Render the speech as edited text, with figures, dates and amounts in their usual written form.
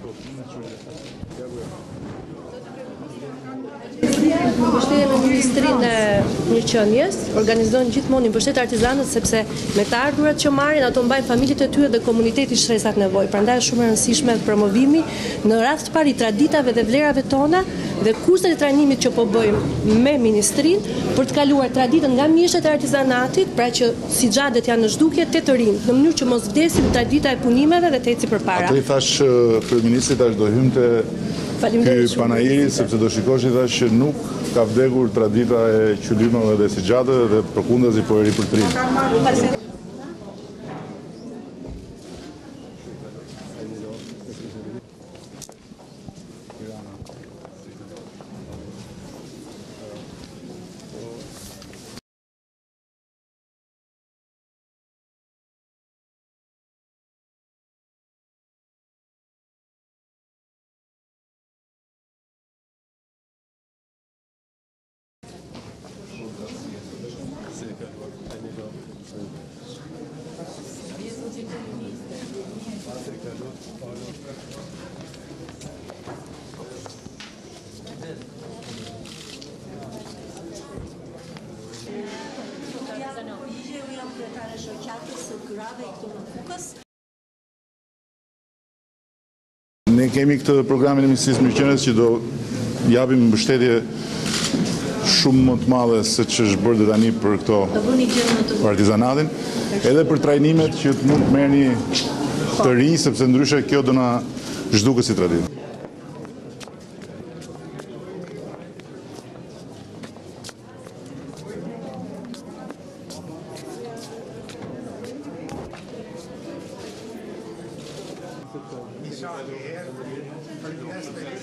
Mbështetje me Ministrinë e Mirëqenies, organizojnë gjithmonë mbështetje artizanët sepse me të ardhurat që marrin ato mbajnë familjet e tyre dhe komuniteti shtresat nevojë. Prandaj është shumë e rëndësishme promovimi në rast të parë i traditave dhe vlerave tona dhe kurset e trajnimit që po bëjmë me Ministrinë për të kaluar traditën nga mishët e artizanatit, pra që si xhadet janë në zhdukje te të rinj, në mënyrë që mos vdesim tradita e punimeve dhe të eci përpara. Atë i thash kryeministrit tash do hymte ky panajiri sepse do shikosh i thash që nuk ka vdekur tradita e qylimeve dhe si xhadeve dhe përkundazi po e ripërtrin. Ne kemi këtë programin e Ministrisë Mirëqenies që do japim mbështetje shumë më të madhe se ç'është bërë deri tani për këto artizanatin, edhe për trajnimet që të mund të merrni të rinj sepse ndryshe kjo do na zhduket si traditë. Heer, voor de